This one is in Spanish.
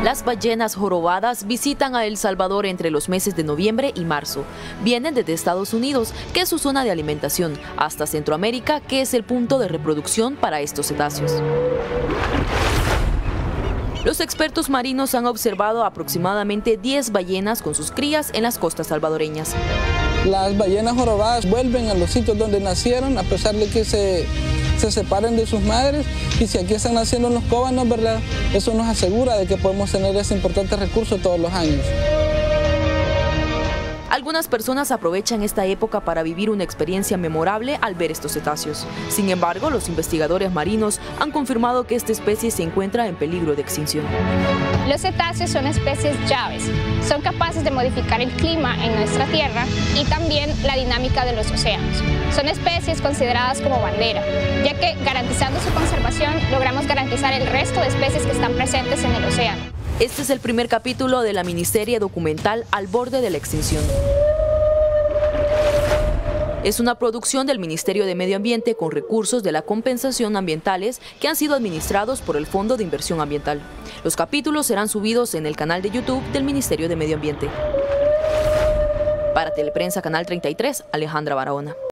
Las ballenas jorobadas visitan a El Salvador entre los meses de noviembre y marzo. Vienen desde Estados Unidos, que es su zona de alimentación, hasta Centroamérica, que es el punto de reproducción para estos cetáceos. Los expertos marinos han observado aproximadamente 10 ballenas con sus crías en las costas salvadoreñas. Las ballenas jorobadas vuelven a los sitios donde nacieron, a pesar de que se separen de sus madres, y si aquí están naciendo los cóbanos, ¿verdad? Eso nos asegura de que podemos tener ese importante recurso todos los años. Algunas personas aprovechan esta época para vivir una experiencia memorable al ver estos cetáceos. Sin embargo, los investigadores marinos han confirmado que esta especie se encuentra en peligro de extinción. Los cetáceos son especies llaves. Son capaces de modificar el clima en nuestra Tierra y también la dinámica de los océanos. Son especies consideradas como bandera, ya que garantizando su conservación logramos garantizar el resto de especies que están presentes en el océano. Este es el primer capítulo de la miniserie documental Al borde de la extinción. Es una producción del Ministerio de Medio Ambiente con recursos de la compensación ambientales que han sido administrados por el Fondo de Inversión Ambiental. Los capítulos serán subidos en el canal de YouTube del Ministerio de Medio Ambiente. Para Teleprensa Canal 33, Alejandra Barahona.